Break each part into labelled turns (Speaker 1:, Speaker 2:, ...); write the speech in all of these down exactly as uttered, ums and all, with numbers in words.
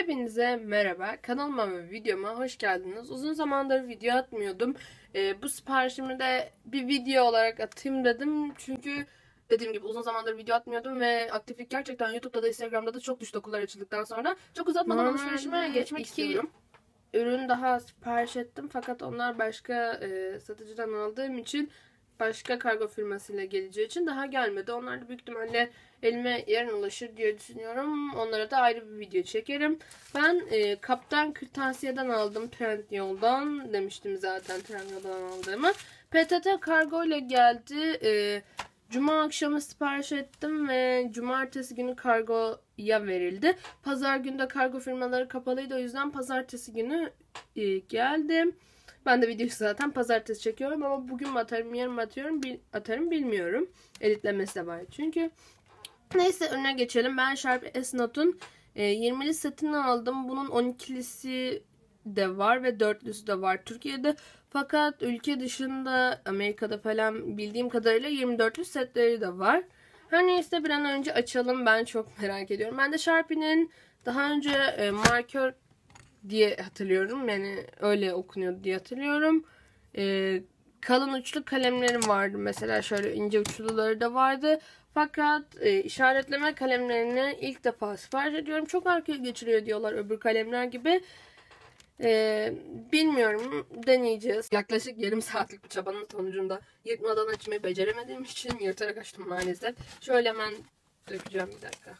Speaker 1: Hepinize merhaba. Kanalıma ve videoma hoş geldiniz. Uzun zamandır video atmıyordum. Ee, bu siparişimi de bir video olarak atayım dedim. Çünkü dediğim gibi uzun zamandır video atmıyordum ve aktiflik gerçekten YouTube'da da Instagram'da da çok düştü okullar açıldıktan sonra. Çok uzatmadan alışverişime geçmek iki istiyorum. Ürün daha sipariş ettim fakat onlar başka e, satıcıdan aldığım için başka kargo firmasıyla geleceği için daha gelmedi. Onlar da büyük ihtimalle elime yarın ulaşır diye düşünüyorum. Onlara da ayrı bir video çekerim. Ben e, Kaptan Kırtasiye'den aldım. Trendyol'dan demiştim zaten Trendyol'dan aldığımı. P T T kargo ile geldi. E, Cuma akşamı sipariş ettim ve cumartesi günü kargoya verildi. Pazar günü de kargo firmaları kapalıydı. O yüzden pazartesi günü e, geldi. Ben de videoyu zaten pazartesi çekiyorum ama bugün mü atarım, yarın mı atıyorum, bil, atarım bilmiyorum. Editlemesi de var çünkü. Neyse önüne geçelim. Ben Sharp S-Note'un e, yirmili setini aldım. Bunun on ikilisi de var ve dörtlüsü de var Türkiye'de. Fakat ülke dışında Amerika'da falan bildiğim kadarıyla yirmi dörtlü setleri de var. Her neyse bir an önce açalım. Ben çok merak ediyorum. Ben de Sharpie'nin daha önce e, markör diye hatırlıyorum. Yani öyle okunuyordu diye hatırlıyorum. Ee, kalın uçlu kalemlerim vardı. Mesela şöyle ince uçluları da vardı. Fakat e, işaretleme kalemlerini ilk defa sipariş ediyorum. Çok arkaya geçiriyor diyorlar öbür kalemler gibi. Ee, bilmiyorum. Deneyeceğiz. Yaklaşık yarım saatlik bir çabanın sonucunda yırtmadan açmayı beceremediğim için yırtarak açtım maalesef. Şöyle hemen dökeceğim bir dakika.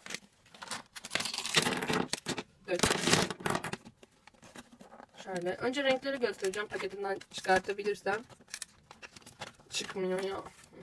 Speaker 1: Dökeceğim. Şöyle. Önce renkleri göstereceğim. Paketinden çıkartabilirsem. Çıkmıyor ya.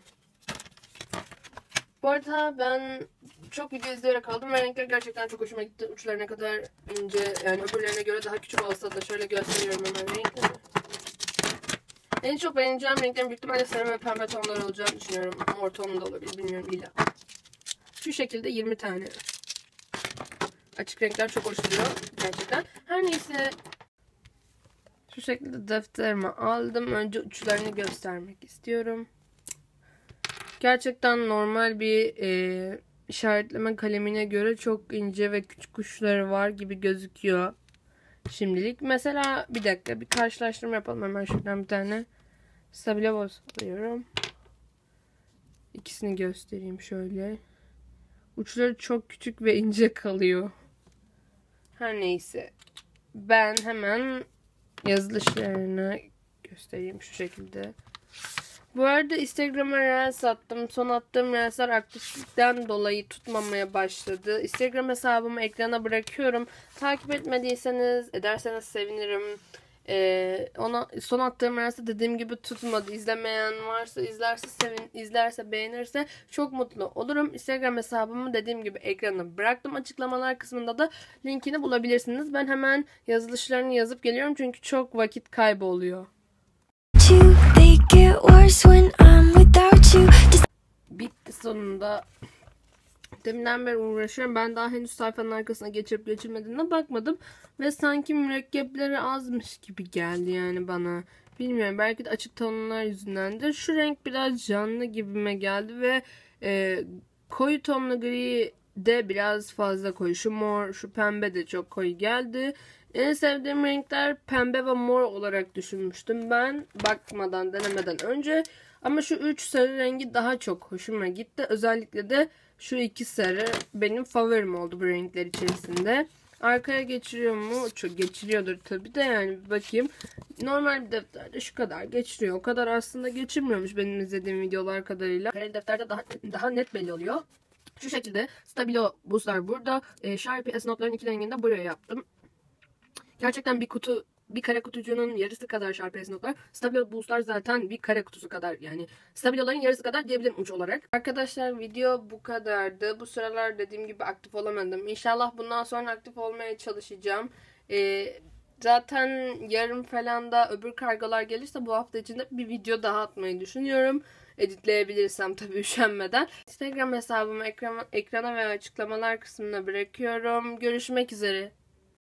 Speaker 1: Bu arada ben çok video izleyerek aldım ve renkler gerçekten çok hoşuma gitti. Uçları ne kadar ince, yani öbürlerine göre daha küçük olsa da şöyle gösteriyorum hemen renkleri. En çok beğeneceğim renklerin büyük ihtimalle sarı ve pembe tonlar olacağını düşünüyorum. Mor tonu da olabilir, bilmiyorum illa. Şu şekilde yirmi tane. Açık renkler çok hoş duruyor gerçekten. Her neyse. Şu şekilde defterimi aldım. Önce uçlarını göstermek istiyorum. Gerçekten normal bir e, işaretleme kalemine göre çok ince ve küçük uçları var gibi gözüküyor. Şimdilik. Mesela bir dakika bir karşılaştırma yapalım. Hemen şuradan bir tane Stabilo alıyorum. İkisini göstereyim şöyle. Uçları çok küçük ve ince kalıyor. Her neyse. Ben hemen yazılışlarını göstereyim şu şekilde. Bu arada Instagram'a Reels attım. Son attığım Reels'ler aktiflikten dolayı tutmamaya başladı. Instagram hesabımı ekrana bırakıyorum. Takip etmediyseniz ederseniz sevinirim. Ee, ona son attığım Reels'te dediğim gibi tutmadı. İzlemeyen varsa izlerse sevin, izlerse beğenirse çok mutlu olurum. Instagram hesabımı dediğim gibi ekrana bıraktım. Açıklamalar kısmında da linkini bulabilirsiniz. Ben hemen yazılışlarını yazıp geliyorum çünkü çok vakit kaybı oluyor. Bitti sonunda. Deminden beri uğraşıyorum. Ben daha henüz sayfanın arkasına geçirip geçirmediğine bakmadım. Ve sanki mürekkepleri azmış gibi geldi yani bana. Bilmiyorum. Belki de açık tonlar yüzündendir. Şu renk biraz canlı gibime geldi ve e, koyu tonlu gri de biraz fazla koyu. Şu mor, şu pembe de çok koyu geldi. En sevdiğim renkler pembe ve mor olarak düşünmüştüm ben. Bakmadan, denemeden önce. Ama şu üç sarı rengi daha çok hoşuma gitti. Özellikle de şu iki sarı benim favorim oldu bu renkler içerisinde. Arkaya geçiriyor mu? Çok geçiriyordur tabii de yani bir bakayım. Normal bir defterde şu kadar geçiriyor. O kadar aslında geçirmiyormuş benim izlediğim videolar kadarıyla. Kareli defterde daha, daha net belli oluyor. Şu şekilde Stabilo boostlar burada. E, Sharpie S-Note'ların iki rengini de buraya yaptım. Gerçekten bir kutu, bir kare kutucuğunun yarısı kadar Sharpie S-Note'lar. Stabilo boostlar zaten bir kare kutusu kadar, yani Stabilo'ların yarısı kadar diyebilirim uç olarak. Arkadaşlar video bu kadardı. Bu sıralar dediğim gibi aktif olamadım. İnşallah bundan sonra aktif olmaya çalışacağım. Ee, zaten yarın falan da öbür kargolar gelirse bu hafta içinde bir video daha atmayı düşünüyorum. Editleyebilirsem tabii üşenmeden. Instagram hesabımı ekrana, ekrana ve açıklamalar kısmına bırakıyorum. Görüşmek üzere.